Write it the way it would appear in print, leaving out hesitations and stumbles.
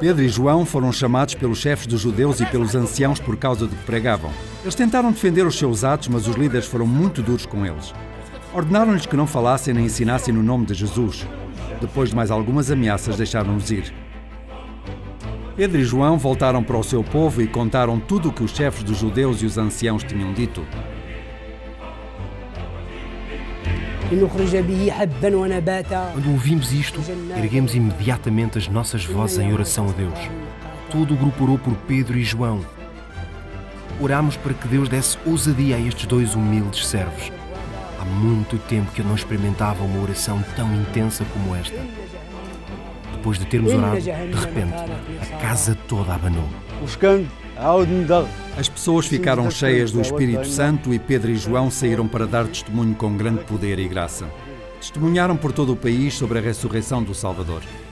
Pedro e João foram chamados pelos chefes dos judeus e pelos anciãos por causa do que pregavam. Eles tentaram defender os seus atos, mas os líderes foram muito duros com eles. Ordenaram-lhes que não falassem nem ensinassem no nome de Jesus. Depois de mais algumas ameaças, deixaram-nos ir. Pedro e João voltaram para o seu povo e contaram tudo o que os chefes dos judeus e os anciãos tinham dito. Quando ouvimos isto, erguemos imediatamente as nossas vozes em oração a Deus. Todo o grupo orou por Pedro e João. Orámos para que Deus desse ousadia a estes dois humildes servos. Há muito tempo que eu não experimentava uma oração tão intensa como esta. Depois de termos orado, de repente, a casa toda abanou. As pessoas ficaram cheias do Espírito Santo e Pedro e João saíram para dar testemunho com grande poder e graça. Testemunharam por todo o país sobre a ressurreição do Salvador.